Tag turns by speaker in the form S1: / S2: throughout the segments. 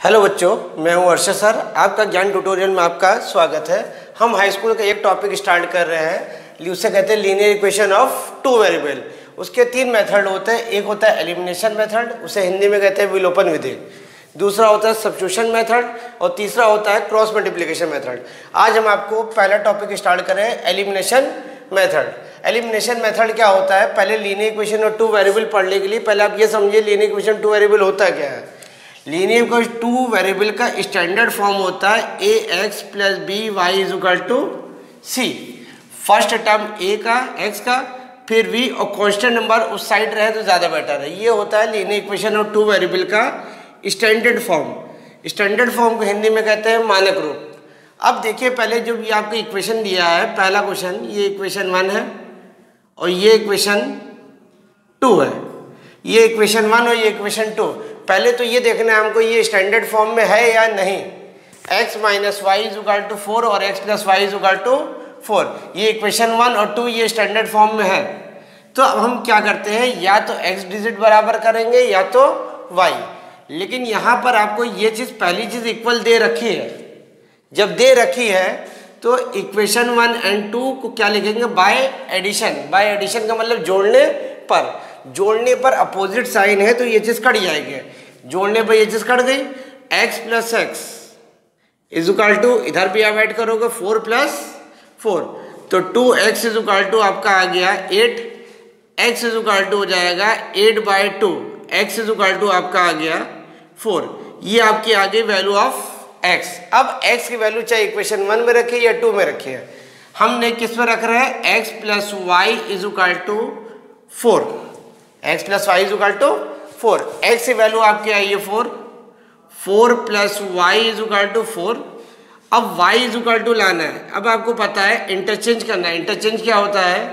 S1: Hello बच्चों, मैं हूं अर्षद सर। आपका ज्ञान ट्यूटोरियल में आपका स्वागत है। हम हाई स्कूल का एक टॉपिक स्टार्ट कर रहे हैं, उसे कहते हैं linear equation of two variable. उसके तीन मेथड होते हैं। एक होता है एलिमिनेशन मेथड, उसे हिंदी में कहते हैं विलोपन विधि। दूसरा होता है सब्स्टिट्यूशन मेथड और तीसरा होता है क्रॉस मल्टीप्लिकेशन मेथड। आज हम आपको पहला टॉपिक स्टार्ट करें, एलिमिनेशन मेथड। एलिमिनेशन मेथड क्या होता है? पहले लीनियर इक्वेशन और टू वेरिएबल पढ़ने के लिए पहले आप ये समझिए लीनियर इक्वेशन टू वेरिएबल होता क्या है। लीनियर इक्वेशन टू वेरिएबल का स्टैंडर्ड फॉर्म होता है A X plus B Y is equal to C. First term A का एक्स का, फिर वी और कांस्टेंट नंबर उस साइड रहे तो ज़्यादा बेटर है। ये होता है लीनियर इक्वेशन और टू वेरिएबल का स्टैंडर्ड फॉर्म। स्टैंडर्ड फॉर्म को हिंदी में कहते हैं मानक रूप। अब देखिए, पहले जो ये आपको इक्वेशन दिया है, पहला क्वेश्चन, ये इक्वेशन 1 है और ये इक्वेशन 2 है। ये इक्वेशन 1 और ये इक्वेशन 2। पहले तो ये देखना है हमको ये स्टैंडर्ड फॉर्म में है या नहीं। x minus Y is equal to 4 और x plus Y is equal to 4, ये इक्वेशन 1 और 2 ये स्टैंडर्ड फॉर्म में है। तो अब हम क्या करते हैं, या तो x डिजिट बराबर करेंगे या तो y। लेकिन यहाँ पर आपको ये चीज़, पहली चीज़ इक्वल दे रखी है। जब दे रखी है तो इक्वेशन 1 एंड 2 को क्या लिखेंगे, बाय एडिशन। बाय एडिशन का मतलब जोड़ने पर। जोड़ने पर अपोजिट साइन है तो ये चीज़ कट जाएगी। जोड़ने पर ये चीज़ कट गई। x plus X is equal to, इधर भी आप ऐड करोगे 4 प्लस 4, तो 2x इज इक्वल टू आपका आ गया 8। x इज इक्वल टू हो जाएगा 8/2। x इज इक्वल टू आपका आ गया 4। ये आपकी आ गई वैल्यू ऑफ x। अब x की वैल्यू चाहे इक्वेशन 1 में रखिए या 2 में रखिए, हमने किस में रख रहे हैं, x plus Y is equal to 4। x plus Y is equal to 4। x की वैल्यू आपकी आई है 4। 4 plus Y is equal to 4। अब y इज इक्वल टू लाना है। अब आपको पता है इंटरचेंज करना है। इंटरचेंज क्या होता है,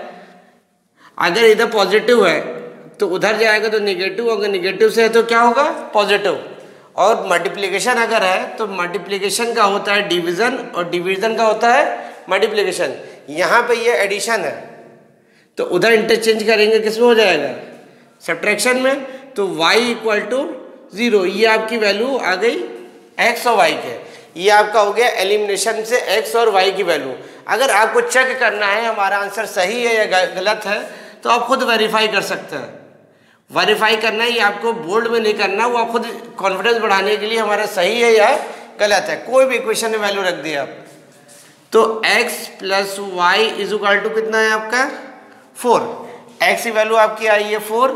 S1: अगर इधर पॉजिटिव है तो उधर जाएगा तो निगेटिव, अगर निगेटिव से है तो क्या होगा, पॉजिटिव। और मल्टीप्लिकेशन अगर है तो मल्टीप्लिकेशन का होता है डिवीजन और डिवीजन का होता है मल्टीप्लिकेशन। यहाँ पे ये एडिशन है तो उधर इंटरचेंज करेंगे, किस में हो जाएगा, सब्ट्रैक्शन में। तो y इक्वल टू 0, ये आपकी वैल्यू आ गई x और y के। ये आपका हो गया एलिमिनेशन से x और y की वैल्यू। अगर आपको चेक करना है हमारा आंसर सही है या गलत है तो आप खुद वेरीफाई कर सकते हैं। वेरीफाई करना है, ये आपको बोर्ड में नहीं करना, वो आप खुद कॉन्फिडेंस बढ़ाने के लिए हमारा सही है या गलत है। कोई भी इक्वेशन में वैल्यू रख दिया आप, तो x plus Y is equal to कितना है आपका 4। x की वैल्यू आपकी आई है 4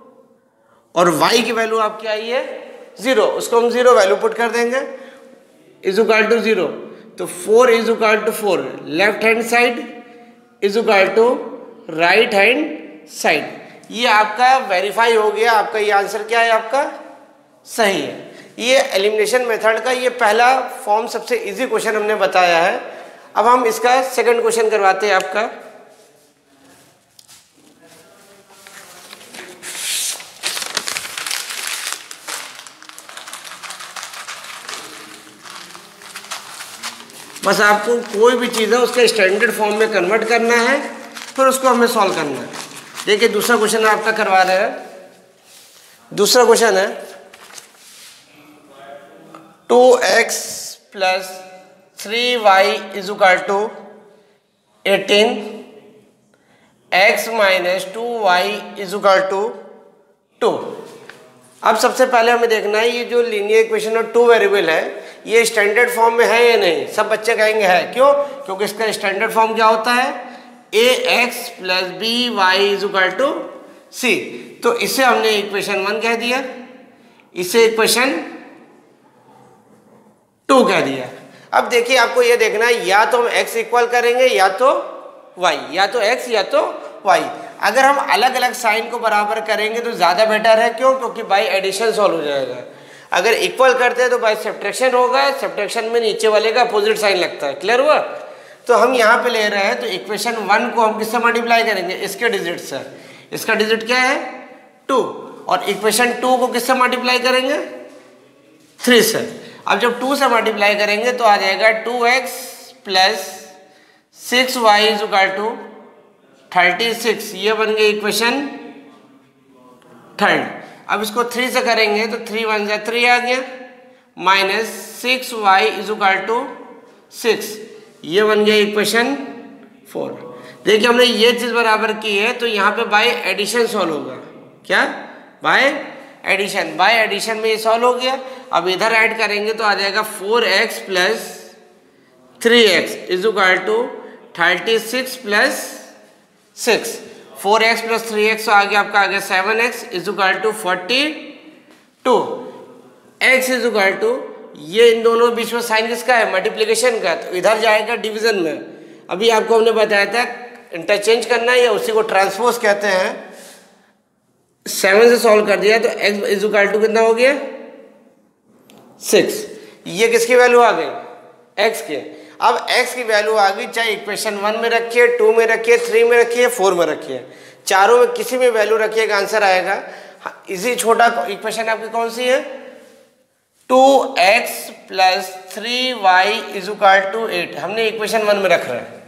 S1: और y की वैल्यू आपकी आई है 0। उसको हम 0 वैल्यू पुट कर देंगे, इज इक्वल टू 0। तो 4 is equal to 4, left hand side is equal to right hand side. ये आपका वेरीफाई हो गया। आपका ये आंसर क्या है, आपका सही है। ये एलिमिनेशन मेथड का ये पहला फॉर्म, सबसे इजी क्वेश्चन हमने बताया है। अब हम इसका सेकंड क्वेश्चन करवाते हैं आपका। बस आपको कोई भी चीज़ है उसके स्टैंडर्ड फॉर्म में कन्वर्ट करना है, फिर उसको हमें सॉल्व करना है। देखिए दूसरा क्वेश्चन आपका करवा रहे हैं। दूसरा क्वेश्चन है 2x plus 3y is equal to 18, x minus 2y is equal to 2। अब सबसे पहले हमें देखना है ये जो लीनियर इक्वेशन और टू वेरिएबल है, ये स्टैंडर्ड फॉर्म में है या नहीं। सब बच्चे कहेंगे है। क्यों? क्योंकि इसका स्टैंडर्ड फॉर्म क्या होता है, ax plus B Y is equal to C. तो इसे हमने इक्वेशन 1 कह दिया, इसे इक्वेशन 2 कह दिया। अब देखिए आपको ये देखना है, या तो हम x इक्वल करेंगे या तो y, या तो x या तो y। अगर हम अलग अलग साइन को बराबर करेंगे तो ज़्यादा बेटर है। क्यों? क्योंकि बाई एडिशन सॉल्व हो जाएगा। अगर इक्वल करते हैं तो बाई सब्ट्रैक्शन होगा। सब्ट्रैक्शन में नीचे वाले का अपोजिट साइन लगता है। क्लियर हुआ? तो हम यहाँ पे ले रहे हैं तो इक्वेशन 1 को हम किससे मल्टीप्लाई करेंगे, इसके डिजिट से। इसका डिजिट क्या है 2, और इक्वेशन 2 को किससे मल्टीप्लाई करेंगे 3 से। अब जब 2 से मल्टीप्लाई करेंगे तो आ जाएगा 2x plus 6y is equal to 36। ये बन गई इक्वेशन 3। अब इसको 3 से करेंगे तो 3 1 जा 3 आ गया, minus 6y is equal to 6। ये बन गया इक्वेशन 4। देखिए हमने ये चीज बराबर की है तो यहाँ पे बाय एडिशन सॉल्व होगा। क्या? By addition. बाय एडिशन में ये सॉल्व हो गया। अब इधर ऐड करेंगे तो आ जाएगा 4x plus 3x is equal to 36 plus 6। 4x plus 3x तो आ गया आपका, आ गया 7x is equal to 42। x is equal to, ये इन दोनों बीच में साइन किसका है? मल्टीप्लिकेशन का, तो इधर जाएगा डिवीजन में। अभी आपको हमने बताया था इंटरचेंज करना है या उसी को ट्रांसपोज कहते हैं। 7 से सॉल्व कर दिया तो x इज इक्वल टू कितना हो गया? 6। ये किसकी वैल्यू आ गई? x के। अब x की वैल्यू आ गई, चाहे इक्वेशन 1 में रखिए, 2 में रखिए, 3 में रखिए, 4 में रखिए, चारों में किसी में वैल्यू रखिएगा आंसर आएगा। इसी छोटा इक्वेशन आपकी कौन सी है? 2x plus 3y is equal to 8 हमने इक्वेशन 1 में रख रहे हैं।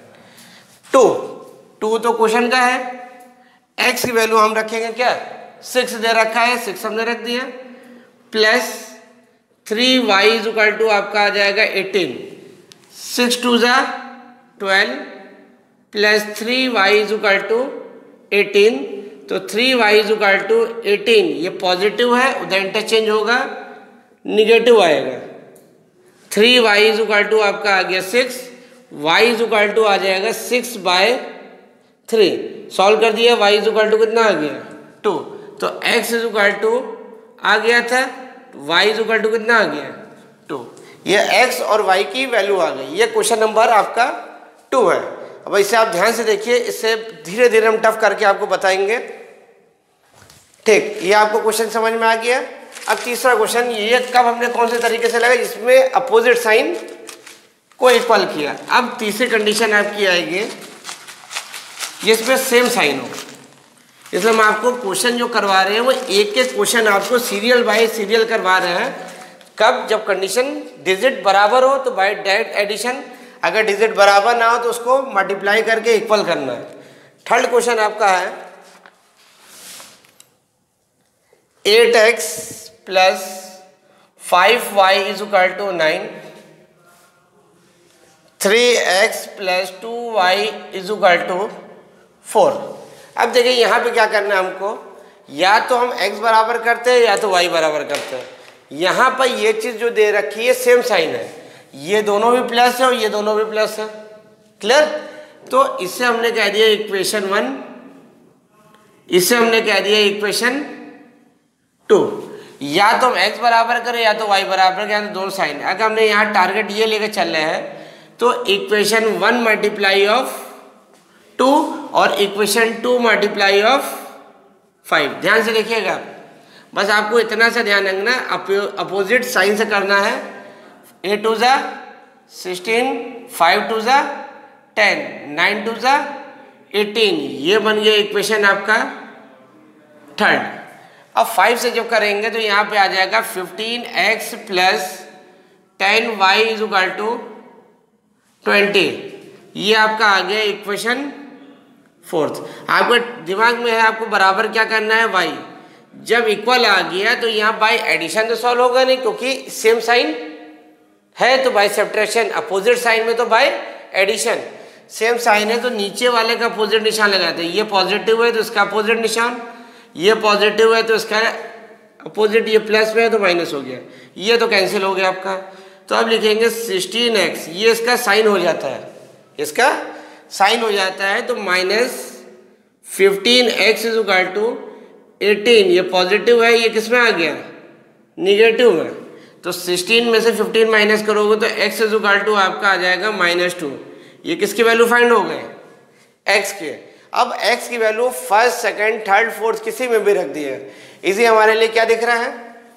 S1: 2 तो क्वेश्चन का है। x की वैल्यू हम रखेंगे क्या? 6 दे रखा है, 6 हमने रख दिया, plus 3y is equal to आपका आ जाएगा 18। 6 2 जा 12 plus 3y is equal to 18। तो 3y इज इक्वल टू 18, ये पॉजिटिव है, उधर इंटरचेंज होगा, निगेटिव आएगा। 3y इज इक्वल टू आपका आ गया 6, y इज इक्वल टू आ जाएगा 6/3। सॉल्व कर दिया, y इज इक्वल टू कितना आ गया? 2। तो x इज इक्वल टू आ गया था, y इज इक्वल टू कितना आ गया? 2। ये x और y की वैल्यू आ गई। ये क्वेश्चन नंबर आपका 2 है। अब इसे आप ध्यान से देखिए, इससे धीरे धीरे हम टफ करके आपको बताएंगे। ठीक, ये आपको क्वेश्चन समझ में आ गया। अब तीसरा क्वेश्चन, ये कब हमने कौन से तरीके से लगा? जिसमें अपोजिट साइन को इक्वल किया। अब तीसरी कंडीशन आपकी आएगी जिसमें सेम साइन हो। इसलिए हम आपको क्वेश्चन जो करवा रहे हैं वो एक एक क्वेश्चन आपको सीरियल बाय सीरियल करवा रहे हैं। कब? जब कंडीशन डिजिट बराबर हो तो बाय डायरेक्ट एडिशन, अगर डिजिट बराबर ना हो तो उसको मल्टीप्लाई करके इक्वल करना है। थर्ड क्वेश्चन आपका है 8x plus 5y is equal to 9, 3x plus 2y is equal to 4। अब देखिए यहाँ पे क्या करना है हमको, या तो हम x बराबर करते हैं या तो y बराबर करते हैं। यहाँ पर ये चीज़ जो दे रखी है सेम साइन है, ये दोनों भी प्लस है और ये दोनों भी प्लस है। क्लियर? तो इससे हमने कह दिया इक्वेशन 1, इससे हमने कह दिया इक्वेशन 2। या तो हम x बराबर करें या तो y बराबर करें, तो दोनों साइन। अगर हमने यहाँ टारगेट ये लेके चल रहे हैं तो इक्वेशन 1 मल्टीप्लाई ऑफ 2 और इक्वेशन 2 मल्टीप्लाई ऑफ 5। ध्यान से देखिएगा, बस आपको इतना सा ध्यान रखना, अपोजिट साइन से करना है। 8 2 जा 16, 5 2 जा 10, 9 2 जा 18। ये बन गया इक्वेशन आपका थर्ड। अब 5 से जब करेंगे तो यहाँ पे आ जाएगा 15x plus 10y is equal to 20। ये आपका आ गया इक्वेशन फोर्थ। आपके दिमाग में है आपको बराबर क्या करना है? y। जब इक्वल आ गया तो यहाँ बाय एडिशन तो सॉल्व होगा नहीं, क्योंकि सेम साइन है, तो बाय सब्ट्रैक्शन। अपोजिट साइन में तो बाय एडिशन। सेम साइन है तो नीचे वाले का अपोजिट निशान लगाते हैं। ये पॉजिटिव है तो इसका अपोजिट निशान, ये पॉजिटिव है तो इसका अपोजिट, ये प्लस में है तो माइनस हो गया, ये तो कैंसिल हो गया आपका। तो अब लिखेंगे 16x, ये इसका साइन हो जाता है, इसका साइन हो जाता है, तो minus 15x is equal to 18। ये पॉजिटिव है, ये किस में आ गया? निगेटिव में। तो 16 में से 15 माइनस करोगे तो x इज इक्वल टू आपका आ जाएगा -2। ये किसकी वैल्यू फाइंड हो गए? x के। अब x की value first, second, third, fourth किसी में भी रख दी है। इसी हमारे लिए क्या दिख रहा है?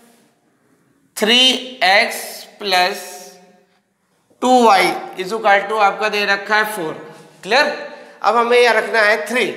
S1: 3x plus 2y is equal to आपका दे रखा है 4। क्लियर? अब हमें यह रखना है 3।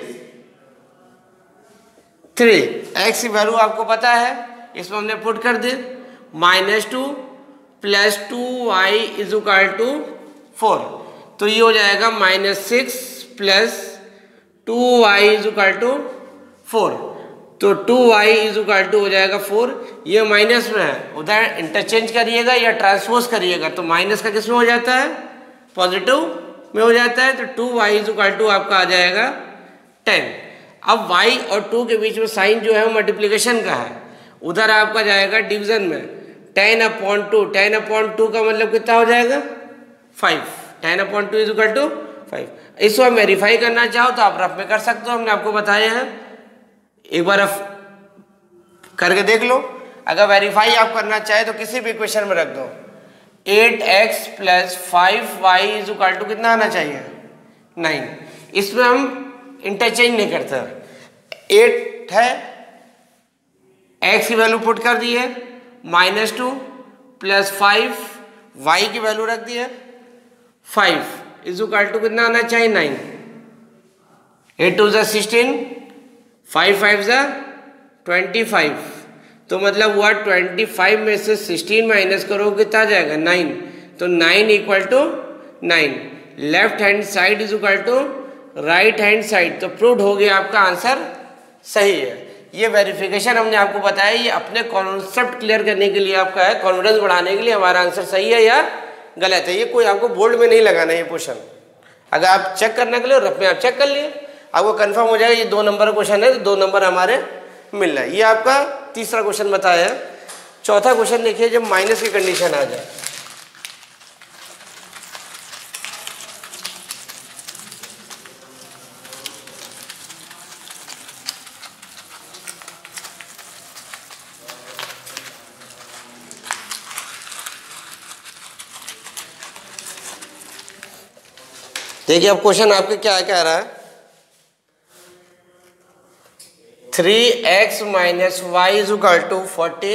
S1: x की वैल्यू आपको पता है, इसमें हमने पुट कर दी, -2 plus 2y is equal to 4। तो ये हो जाएगा -6 plus 2y is equal to 4। तो 2y इज इक्वल टू हो जाएगा 4। ये माइनस में है, उधर इंटरचेंज करिएगा या ट्रांसपोज करिएगा तो माइनस का किस में हो जाता है, पॉजिटिव में हो जाता है। तो 2y इज इक्वल टू आपका आ जाएगा 10। अब y और 2 के बीच में साइन जो है वो मल्टीप्लिकेशन का है, उधर आपका जाएगा डिवीजन में। 10/2, 10/2 का मतलब कितना हो जाएगा 5। 10/2 इज इक्वल टू 5। इसको आप वेरीफाई करना चाहो तो आप रफ में कर सकते हो, हमने आपको बताया है, एक बार आप करके देख लो। अगर वेरीफाई आप करना चाहे तो किसी भी इक्वेशन में रख दो। 8x + 5y is equal to कितना आना चाहिए 9। इसमें हम इंटरचेंज नहीं करते। 8 है, x की वैल्यू पुट कर दी है -2 + 5 y की वैल्यू रख दी है 5 इज इक्वल टू कितना आना चाहिए 9। 8 2 = 16, 5 5 = 25। तो मतलब हुआ 25 में से 16 माइनस करो कितना आ जाएगा 9। तो 9 equal to 9। Left hand side is equal to right hand side. तो प्रूव हो गया, आपका आंसर सही है। ये वेरिफिकेशन हमने आपको बताया, ये अपने कॉन्सेप्ट क्लियर करने के लिए आपका है, कॉन्फिडेंस बढ़ाने के लिए हमारा आंसर सही है या गलत है। ये कोई आपको बोर्ड में नहीं लगाना है ये क्वेश्चन। अगर आप चेक करने के लिए रफ में आप चेक कर लिए, आपको कंफर्म हो जाएगा ये 2 नंबर का क्वेश्चन है, तो 2 नंबर हमारे मिल रहा है। ये आपका तीसरा क्वेश्चन बताया है। चौथा क्वेश्चन देखिए, जब माइनस की कंडीशन आ जाए, देखिए अब क्वेश्चन आपके क्या कह रहा है। 3x - y is equal to 40,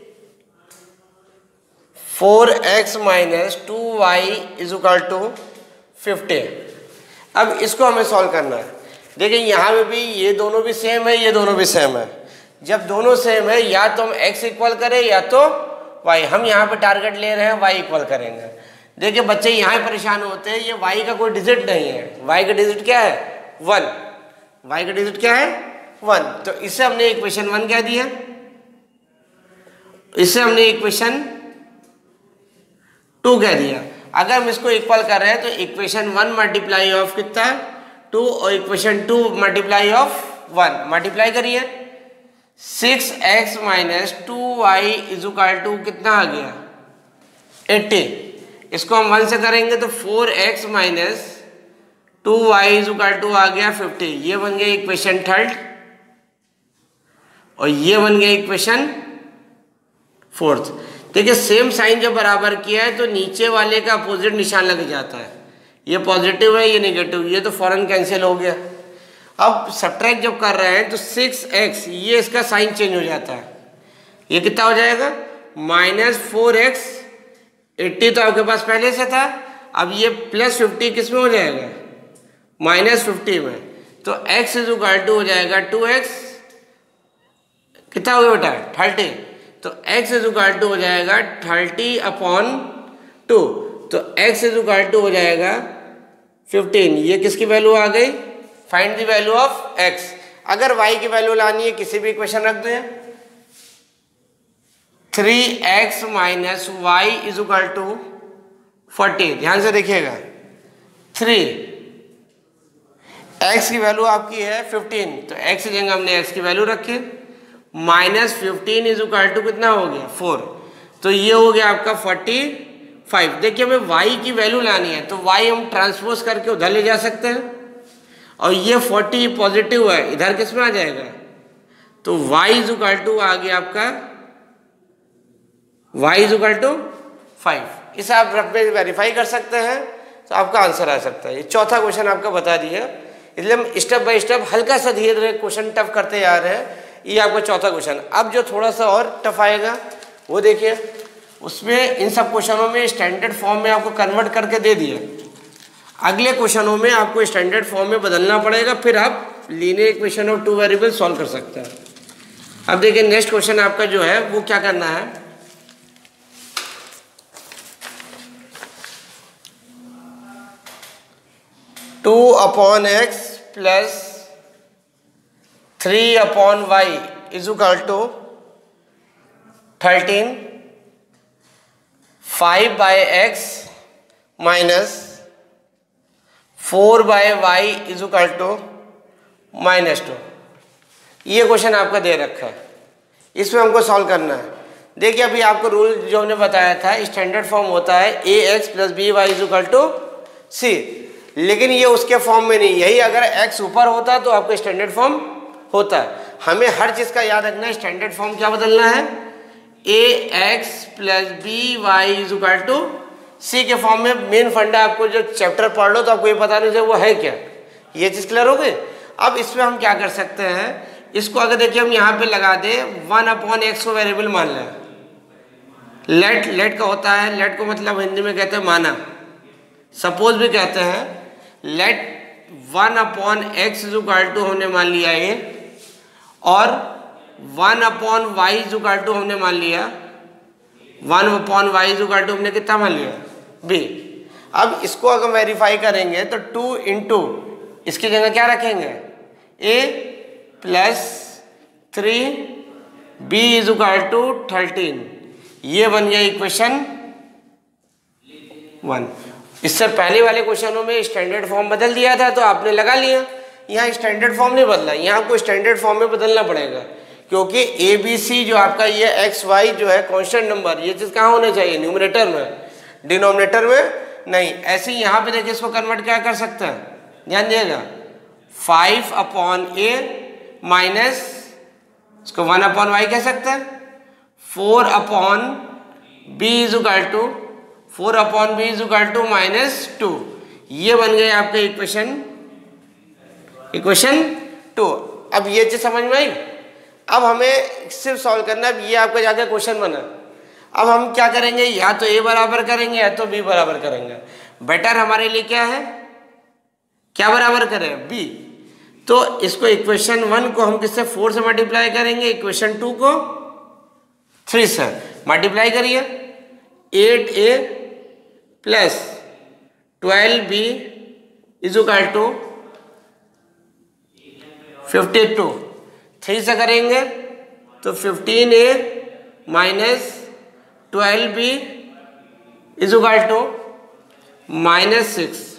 S1: 4x - 2y is equal to 50। अब इसको हमें सॉल्व करना है। देखिए यहाँ पे भी ये दोनों भी सेम है, ये दोनों भी सेम है। जब दोनों सेम है, या तो हम x इक्वल करें या तो y। हम यहाँ पे टारगेट ले रहे हैं y इक्वल करेंगे। देखिए बच्चे यहाँ परेशान होते हैं, ये y का कोई डिजिट नहीं है। y का डिजिट क्या है 1। y का डिजिट क्या है 1। तो इससे हमने इक्वेशन 1 कह दिया, इससे हमने इक्वेशन 2 कह दिया। अगर हम इसको इक्वल कर रहे हैं तो इक्वेशन 1 मल्टीप्लाई ऑफ कितना 2 और इक्वेशन 2 मल्टीप्लाई ऑफ 1 मल्टीप्लाई करिए। 6x - 2y is equal to कितना आ गया 80। इसको हम 1 से करेंगे तो 4x - 2y is equal to आ गया 50। ये बन गया इक्वेशन 3 और ये बन गया इक्वेशन 4। देखिए सेम साइन जब बराबर किया है तो नीचे वाले का अपोजिट निशान लग जाता है। ये पॉजिटिव है, ये नेगेटिव, ये तो फौरन कैंसिल हो गया। अब सब्ट्रैक्ट जब कर रहे हैं तो 6x, ये इसका साइन चेंज हो जाता है। ये कितना हो जाएगा -4x। 80 तो आपके पास पहले से था, अब ये +50 किस में हो जाएगा -50 में। तो x इज इक्वल टू हो जाएगा 2x। कितना हो गया बेटा 30। तो x इज इक्वल टू हो जाएगा 30/2। तो x इज इक्वल टू हो जाएगा 15। ये किसकी वैल्यू आ गई, find the value of x। अगर y की वैल्यू लानी है किसी भी इक्वेशन रख दो। 3x - y is equal to 40। ध्यान से देखिएगा, 3 x की वैल्यू आपकी है 15, तो x की जगह हमने x की वैल्यू रखी। -15 इज इक्वल टू कितना हो गया 4। तो ये हो गया आपका 45। देखिए हमें y की वैल्यू लानी है तो y हम ट्रांसपोज करके उधर ले जा सकते हैं, और ये 40 पॉजिटिव है, इधर किस में आ जाएगा। तो y इज इक्वल टू आ गया आपका y इज इक्वल टू 5। इसे आप रफ में वेरीफाई कर सकते हैं तो आपका आंसर आ सकता है। ये चौथा क्वेश्चन आपका बता दिया, इसलिए हम स्टेप बाय स्टेप हल्का सा धीरे धीरे क्वेश्चन टफ करते जा रहे हैं। ये आपका चौथा क्वेश्चन। अब जो थोड़ा सा और टफ आएगा वो देखिए, उसमें इन सब क्वेश्चनों में स्टैंडर्ड फॉर्म में आपको कन्वर्ट करके दे दिया। अगले क्वेश्चनों में आपको स्टैंडर्ड फॉर्म में बदलना पड़ेगा, फिर आप linear equation of 2 variable solve कर सकते हैं। अब देखिए नेक्स्ट क्वेश्चन आपका जो है वो क्या करना है। (2/x + 3/y is equal to 13, 5 by X minus 4 by Y is equal to -2। ये क्वेश्चन आपका दे रखा है, इसमें हमको सॉल्व करना है। देखिए अभी आपको रूल जो हमने बताया था, स्टैंडर्ड फॉर्म होता है A X plus B Y is equal to C, लेकिन ये उसके फॉर्म में नहीं। यही अगर एक्स ऊपर होता तो आपका स्टैंडर्ड फॉर्म होता है। हमें हर चीज़ का याद रखना है, स्टैंडर्ड फॉर्म क्या बदलना है, A X plus B Y is equal to C के फॉर्म में। मेन फंडा आपको जो चैप्टर पढ़ लो तो आपको ये पता नहीं चले वो है क्या, ये चीज़ क्लियर हो गई। अब इसमें हम क्या कर सकते हैं, इसको अगर देखिए हम यहाँ पे लगा दे 1/x को वेरिएबल मान लें। लेट का होता है, लेट को मतलब हिंदी में कहते हैं माना, सपोज भी कहते हैं। Late 1/x is equal to हमने मान लिया ये, और 1/y इज इक्वल टू हमने मान लिया, 1/y इज इक्वल टू हमने कितना मान लिया, b। अब इसको अगर वेरीफाई करेंगे तो 2 इंटू इसकी जगह क्या रखेंगे, a plus 3b is equal to 13। ये बन गया इक्वेशन 1। इससे पहले वाले क्वेश्चनों में स्टैंडर्ड फॉर्म बदल दिया था तो आपने लगा लिया, यहाँ स्टैंडर्ड फॉर्म नहीं बदला, यहाँ आपको स्टैंडर्ड फॉर्म में बदलना पड़ेगा, क्योंकि ए बी सी जो आपका ये एक्स वाई जो है कांस्टेंट नंबर, ये चीज़ कहाँ होना चाहिए, न्यूमरेटर में, डिनोमिनेटर में नहीं। ऐसे ही यहाँ पे देखिए इसको कन्वर्ट क्या कर सकते हैं, ध्यान दिएगा, 5/a माइनस इसको 1/y कह सकते हैं, 4/b is equal to 4/b is equal to -2। ये बन गए आपके इक्वेशन 2। अब ये चीज समझ में आई। अब हमें सिर्फ सॉल्व करना है, ये आपका जाके क्वेश्चन बना। अब हम क्या करेंगे, या तो a बराबर करेंगे या तो b बराबर करेंगे। बेटर हमारे लिए क्या है, क्या बराबर करें, b। तो इसको इक्वेशन 1 को हम किससे 4 से मल्टीप्लाई करेंगे, इक्वेशन 2 को 3 से मल्टीप्लाई करिए। 8a plus 12b is equal to 52। 3 से करेंगे तो 15a minus 12b is equal to -6।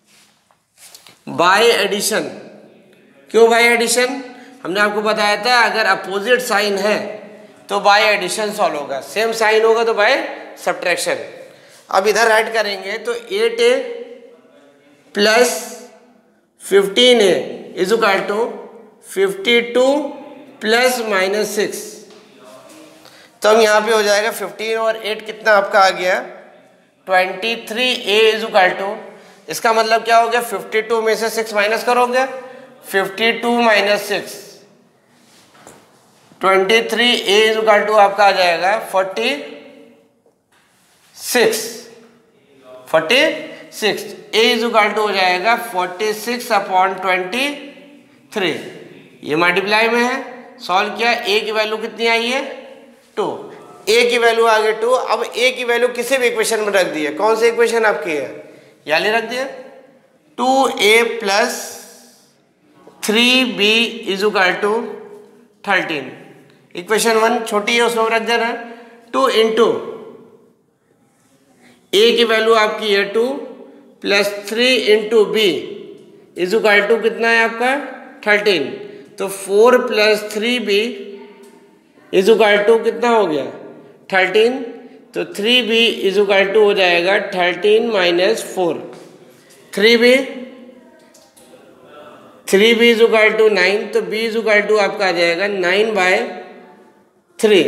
S1: By addition, क्यों बाय एडिशन, हमने आपको बताया था अगर अपोजिट साइन है तो बाय एडिशन सॉल्व होगा, सेम साइन होगा तो बाय सब्ट्रैक्शन। अब इधर ऐड करेंगे तो 8a plus 15a is equal to 52 plus -6। तो हम यहाँ पे हो जाएगा 15 और 8 कितना आपका आ गया 23a इज इक्वल टू, इसका मतलब क्या हो गया 52 में से 6 माइनस करोगे, 52 minus 6, 23a is equal to आपका आ जाएगा 46। a इज इक्वल टू हो जाएगा 46/23। ये मल्टीप्लाई में है, सॉल्व किया, a की वैल्यू कितनी आई है 2, a की वैल्यू आ गई 2। अब a की वैल्यू किसी भी इक्वेशन में रख दी है, कौन सी इक्वेशन आपकी है, यानी रख दिया 2a plus 3b is equal to 13। Equation 1 छोटी है उसमें रख देना 2 इंटू a की वैल्यू आपकी है 2 plus 3 into b is equal to कितना है आपका 13। तो 4 plus 3b is equal to कितना हो गया 13। तो 3b इज इक्वल टू हो जाएगा 13 minus 4, 3b is equal to 9। तो b इज इक्वल टू आपका आ जाएगा 9/3,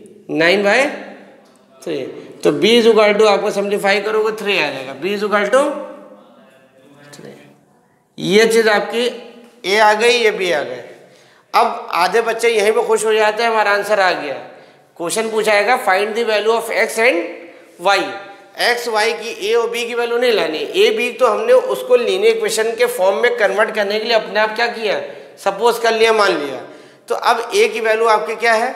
S1: 9/3। तो b इज इक्वल टू आपको सिंप्लीफाई करोगे 3 आ जाएगा, b इज इक्वल टू 3। ये चीज आपकी a आ गई, ये b आ गए। अब आधे बच्चे यहीं पे खुश हो जाते हैं, हमारा आंसर आ गया। क्वेश्चन पूछाएगा find the value of x and y। X y की a और b की वैल्यू नहीं लानी, a b तो हमने उसको लीनियर इक्वेशन के फॉर्म में कन्वर्ट करने के लिए अपने आप क्या किया, सपोज कर लिया, मान लिया। तो अब a की वैल्यू आपकी क्या है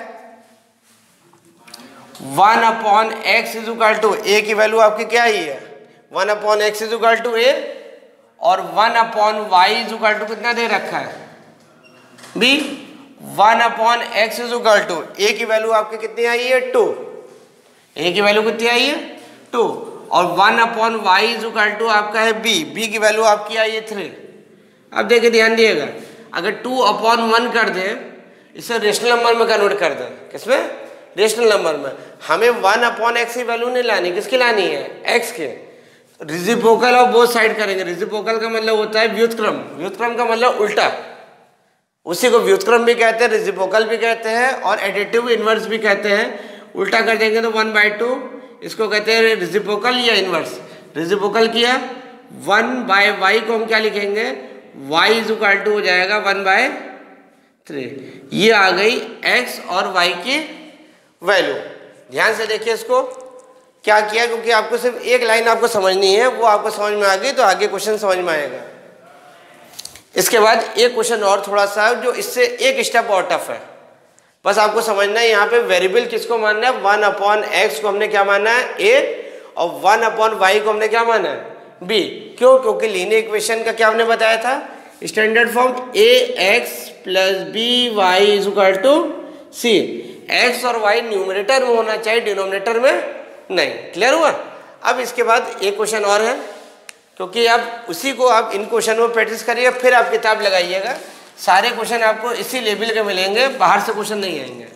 S1: 1/x is equal to, a की वैल्यू आपकी क्या ही है 1/x is equal to a, और 1/y इज इक्वल टू कितना दे रखा है b। 1/x is equal to, a की वैल्यू आपकी कितनी आई है 2, ए की वैल्यू कितनी आई है 2, और 1/y इज इक्वल टू आपका है b की वैल्यू आपकी आई है 3। अब देखिए ध्यान दिएगा, अगर 2/1 कर दे, इसे रेशनल नंबर में कन्वर्ट कर दें, किसमें, रेशनल नंबर में, हमें 1/x की वैल्यू नहीं लानी, किसकी लानी है, x के। रेसिप्रोकल और बोथ साइड करेंगे, रेसिप्रोकल का मतलब होता है व्युत्क्रम, व्युत्क्रम का मतलब उल्टा, उसी को व्युत्क्रम भी कहते हैं, रेसिप्रोकल भी कहते हैं और एडिटिव इनवर्स भी कहते हैं। उल्टा कर देंगे तो 1/2, इसको कहते हैं रेसिप्रोकल या इनवर्स। रेसिप्रोकल किया 1/y को हम क्या लिखेंगे, y इज इक्वल टू हो जाएगा 1/3। ये आ गई x और y की वैल्यू। ध्यान से देखिए इसको क्या किया, क्योंकि आपको सिर्फ एक लाइन आपको समझनी है, वो आपको समझ में आ गई तो आगे क्वेश्चन समझ में आएगा। इसके बाद एक क्वेश्चन और थोड़ा सा जो इससे एक स्टेप और टफ है, बस आपको समझना है यहाँ पे वेरिएबल किसको मानना है, 1/x को हमने क्या माना है a, और 1/y को हमने क्या माना है b। क्यों, क्योंकि लीनियर इक्वेशन का क्या हमने बताया था, standard form ax + by is equal to c। x और y न्यूमरेटर में होना चाहिए, डिनोमिनेटर में नहीं। क्लियर हुआ। अब इसके बाद एक क्वेश्चन और है, क्योंकि आप उसी को आप इन क्वेश्चन में प्रैक्टिस करिएगा, फिर आप किताब लगाइएगा, सारे क्वेश्चन आपको इसी लेवल के मिलेंगे, बाहर से क्वेश्चन नहीं आएंगे।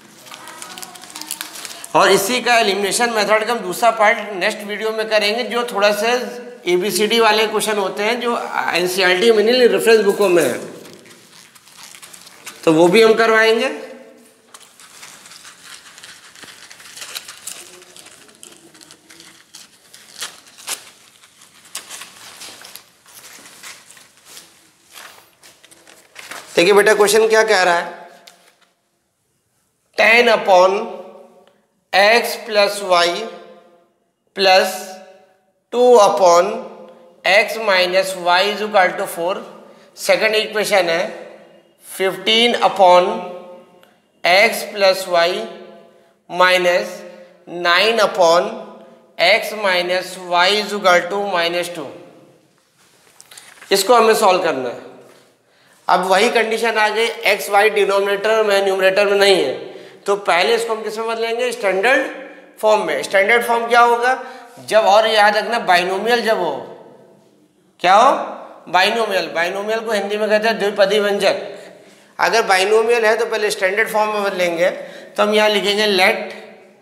S1: और इसी का एलिमिनेशन मेथड का हम दूसरा पार्ट नेक्स्ट वीडियो में करेंगे, जो थोड़ा सा ABCD वाले क्वेश्चन होते हैं जो NCERT मिनी रेफरेंस बुकों में है, तो वो भी हम करवाएंगे। देखिए बेटा क्वेश्चन क्या कह रहा है, 10/x + y + 2/x - y is equal to 4। Second equation है 15/x + y - 9/x - y is equal to -2। इसको हमें सॉल्व करना है। अब वही कंडीशन आ गई, एक्स वाई डिनोमिनेटर में न्यूमरेटर में नहीं है, तो पहले इसको हम किसमें बदलेंगे, स्टैंडर्ड फॉर्म में। स्टैंडर्ड फॉर्म क्या होगा, जब, और याद रखना बाइनोमियल जब हो, क्या हो, बाइनोमियल। बाइनोमियल को हिंदी में कहते हैं द्विपदी व्यंजक। अगर बाइनोमियल है तो पहले स्टैंडर्ड फॉर्म में बदलेंगे, तो हम यहाँ लिखेंगे let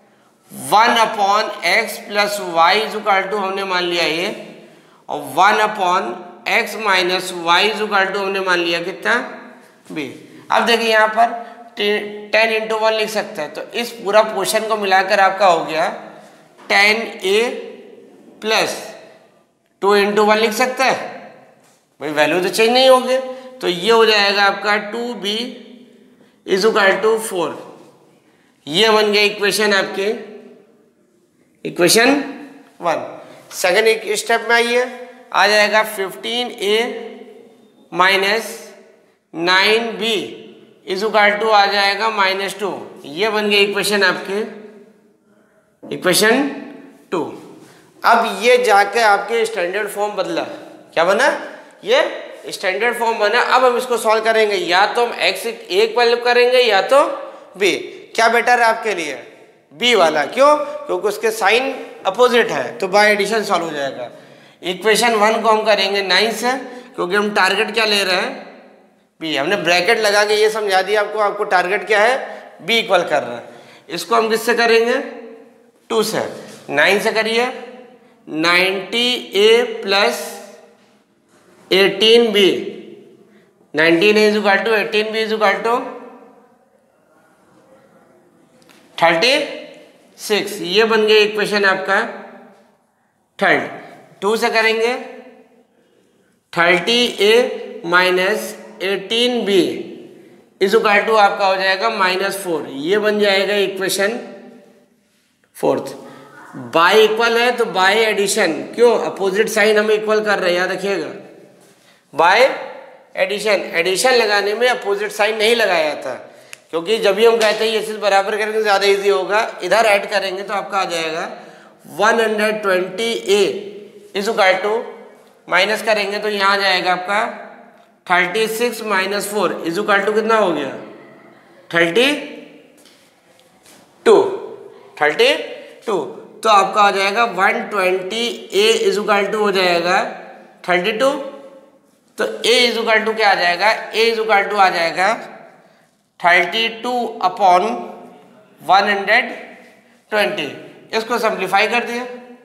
S1: 1/x + y is equal to, हमने मान लिया ये, और 1/x - y is equal to हमने मान लिया कितना, b। अब देखिए यहाँ पर 10 × 1 लिख सकते हैं, तो इस पूरा पोर्शन को मिलाकर आपका हो गया 10a + 2 × 1 लिख सकते हैं, भाई वैल्यू तो चेंज नहीं होगी, तो ये हो जाएगा आपका 2b इज इक्वल टू 4। ये बन गया इक्वेशन आपके, इक्वेशन 1। सेकेंड स्टेप में आइए, आ जाएगा 15a - 9b is equal to आ जाएगा -2। ये बन गया इक्वेशन आपके, इक्वेशन 2। अब ये जाके आपके स्टैंडर्ड फॉर्म बदला, क्या बना, ये स्टैंडर्ड फॉर्म बना। अब हम इसको सॉल्व करेंगे, या तो हम x एक वाले करेंगे या तो b। क्या बेटर है आपके लिए, b वाला। क्यों, क्योंकि उसके साइन अपोजिट है, तो बाय एडिशन सॉल्व हो जाएगा। इक्वेशन 1 को हम करेंगे 9 से, क्योंकि हम टारगेट क्या ले रहे हैं, b। हमने ब्रैकेट लगा के ये समझा दिया आपको, आपको टारगेट क्या है, b इक्वल कर रहा है। इसको हम किससे करेंगे, 2 से। 9 से करिए, 90a + 18b, 19a is equal to 18b is equal to 36। ये बन गया इक्वेशन आपका थर्ड। 2 से करेंगे 30a - 18b is equal to आपका हो जाएगा -4। ये बन जाएगा इक्वेशन 4th। बाय इक्वल है तो बाय एडिशन, क्यों, अपोजिट साइन हम इक्वल कर रहे हैं, याद रखिएगा। बाय एडिशन, एडिशन लगाने में अपोजिट साइन नहीं लगाया था, क्योंकि जब भी हम कहते हैं ये चीज बराबर करेंगे ज़्यादा इजी होगा। इधर ऐड करेंगे तो आपका आ जाएगा 120a is equal to, minus करेंगे तो यहाँ आ जाएगा आपका 36 - 4 इज इक्वल टू कितना हो गया 32 तो आपका हो जाएगा 120 a इजुकल टू हो जाएगा 32। तो a इजुकल टू क्या आ जाएगा, a इजुकल टू आ जाएगा 32 अपॉन 120। इसको सिंप्लीफाई कर दिया,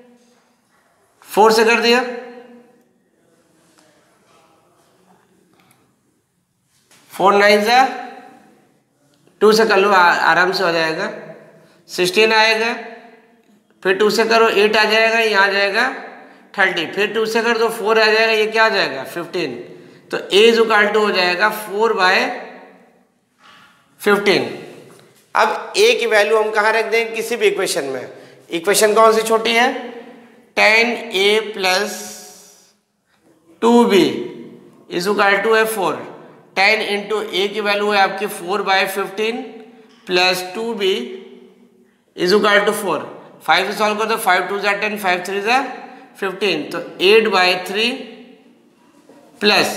S1: 4 से कर दिया, 4 9 से 2 से कर लो, आराम से हो जाएगा, 16 आएगा, फिर 2 से करो 8 आ जाएगा, यहाँ आ जाएगा 30, फिर 2 से कर दो 4 आ जाएगा, ये क्या आ जाएगा 15। तो a इजुकल टू हो जाएगा 4/15। अब a की वैल्यू हम कहाँ रख देंगे, किसी भी इक्वेशन में। इक्वेशन कौन सी छोटी है, 10a plus 2b equal to है 4। 10 इंटू a की वैल्यू है आपकी 4/15 प्लस 2b इजुकल टू 4। 5 से सॉल्व कर दो, 5 2 10, 5 3 15, तो 8/3 प्लस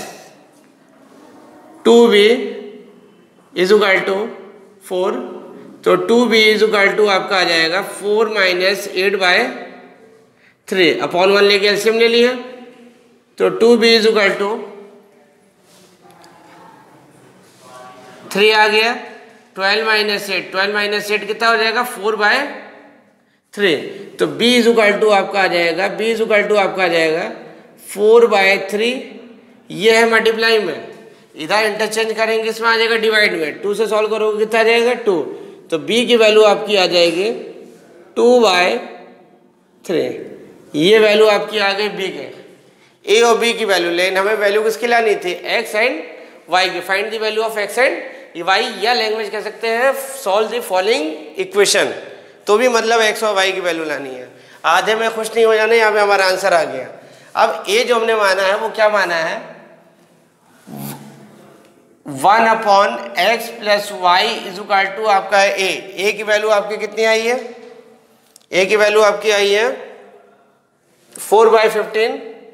S1: 2b इजुकल टू 4। तो 2b इजुकल टू आपका आ जाएगा 4 माइनस 8/3 अपॉन 1 लेके एलसीएम ले लिया। तो 2b इजुकल टू 3 आ गया, 12 माइनस 8, 12 माइनस 8 कितना हो जाएगा 4/3। तो b इजुकल टू आपका आ जाएगा, b इजुकल टू आपका आ जाएगा 4/3। ये है मल्टीप्लाई में, इधर इंटरचेंज करेंगे, इसमें आ जाएगा डिवाइड में, 2 से सॉल्व करोगे कितना आ जाएगा 2। तो b की वैल्यू आपकी आ जाएगी 2/3। ये वैल्यू आपकी आ गई b के। a और b की वैल्यू, लेकिन हमें वैल्यू किसकी लानी थी, x एंड y की। Find the value of x and y, या लैंग्वेज कह सकते हैं सॉल्व द फॉलोइंग इक्वेशन। तो भी मतलब x और y की वैल्यू लानी है। आधे में खुश नहीं हो जाना, यहाँ पे हमारा आंसर आ गया। अब a जो हमने माना है वो क्या माना है, 1/x plus y is equal to आपका है a की वैल्यू आपकी कितनी आई है, a की वैल्यू आपकी आई है 4/15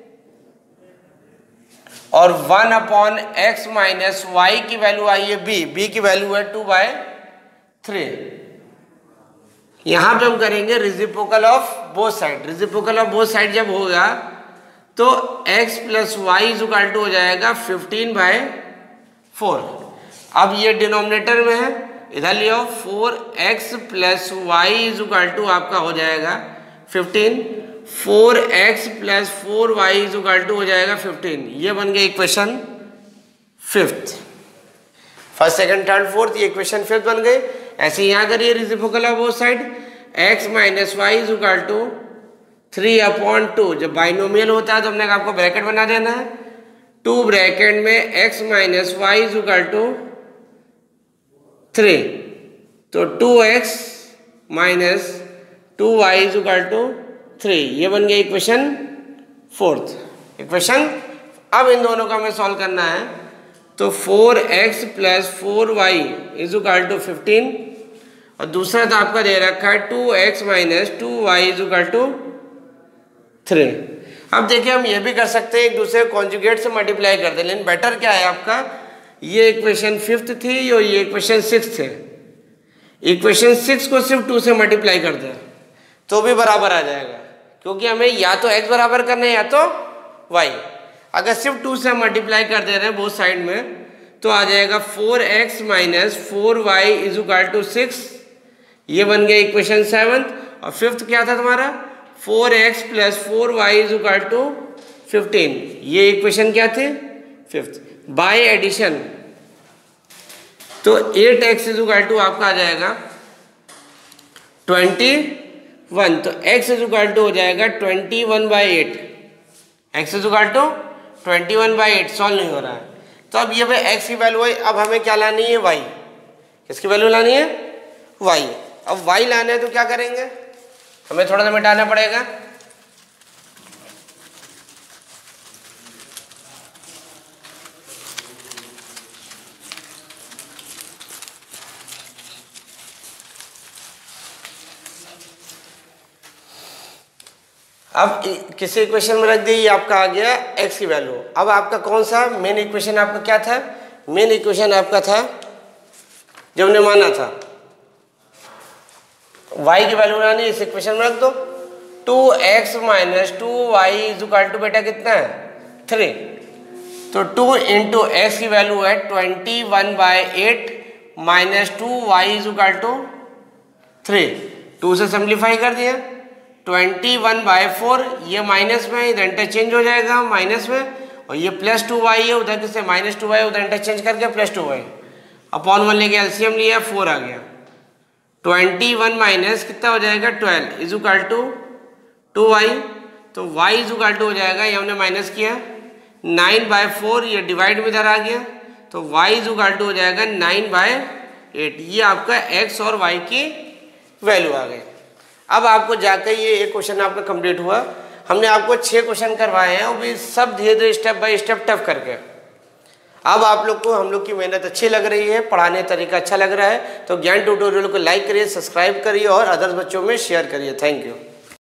S1: और 1/x माइनस वाई की वैल्यू आई है b की वैल्यू है 2/3। यहां पे हम करेंगे reciprocal of both side. Reciprocal of both side जब होगा तो x plus y is equal to हो जाएगा 15/4। अब ये डिनोमिनेटर में है, इधर ले आओ, 4x plus y is equal to आपका हो जाएगा 15, 4x plus 4y equal to हो जाएगा 15। ये बन गया equation 5th। First second third fourth, ये इक्वेशन 5th बन गई। ऐसे यहाँ करिए reciprocal of both side, x minus y is equal to 3/2। जब बाइनोमियल होता है तो हमने आपको ब्रैकेट बना देना है, 2 ब्रैकेट में x minus y is equal to 3, तो 2x minus 2y equal to 3। ये बन गया इक्वेशन 4th इक्वेशन। अब इन दोनों का हमें सॉल्व करना है, तो 4x plus 4y equal to 15 और दूसरा तो आपका दे रखा है 2x minus 2y equal to 3। अब देखिए हम ये भी कर सकते हैं, एक दूसरे कॉन्जुगेट से मल्टीप्लाई कर दें, लेकिन बेटर क्या है आपका, ये इक्वेशन 5th थी और ये इक्वेशन 6th है। इक्वेशन 6 को सिर्फ 2 से मल्टीप्लाई कर दें तो भी बराबर आ जाएगा, क्योंकि हमें या तो x बराबर करना है या तो y। अगर सिर्फ 2 से मल्टीप्लाई कर दे रहे हैं बोथ साइड में तो आ जाएगा 4x minus 4y equal to 6। ये बन गया इक्वेशन 7th। और 5th क्या था तुम्हारा, 4x plus 4y equal to 15। ये इक्वेशन क्या थे 5th। बाय एडिशन तो 8x इजुकल टू आपका आ जाएगा 21। तो x इजुकल टू हो जाएगा 21/8। x इजुकल टू 21/8 सॉल्व नहीं हो रहा है। तो अब ये भाई x की वैल्यू है, अब हमें क्या लानी है y। किसकी वैल्यू लानी है y। अब y लाना है तो क्या करेंगे, हमें थोड़ा सा मिटाना पड़ेगा। अब किसी इक्वेशन में रख दी, ये आपका आ गया x की वैल्यू। अब आपका कौन सा मेन इक्वेशन आपका क्या था, मेन इक्वेशन आपका था जो हमने माना था। y की वैल्यू बनानी इस इक्वेशन में रख दो। 2x minus 2y is equal to बेटा कितना है 3। तो 2 इंटू एक्स की वैल्यू है 21/8 minus 2y is equal to 3। 2 से सिंप्लीफाई कर दिया 21/4, ये माइनस में इधर इंटरचेंज हो जाएगा माइनस में, और ये प्लस 2y है, उधर किससे माइनस 2y उधर इंटरचेंज करके प्लस 2y अपॉन 1 लेके एलसीएम लिया 4 आ गया। 21 माइनस कितना हो जाएगा 12 इज इक्वल टू 2y। तो y इज इक्वल टू हो जाएगा, ये हमने माइनस किया 9/4, ये डिवाइड में इधर आ गया, तो y इज इक्वल टू हो जाएगा 9/8। ये आपका x और y की वैल्यू आ गई। अब आपको जाकर ये एक क्वेश्चन आपका कंप्लीट हुआ। हमने आपको 6 क्वेश्चन करवाए हैं, वो भी सब धीरे धीरे स्टेप बाय स्टेप टफ करके। अब आप लोग को हम लोग की मेहनत अच्छी लग रही है, पढ़ाने का तरीका अच्छा लग रहा है, तो ज्ञान ट्यूटोरियल को लाइक करिए, सब्सक्राइब करिए और अदर्स बच्चों में शेयर करिए। Thank you.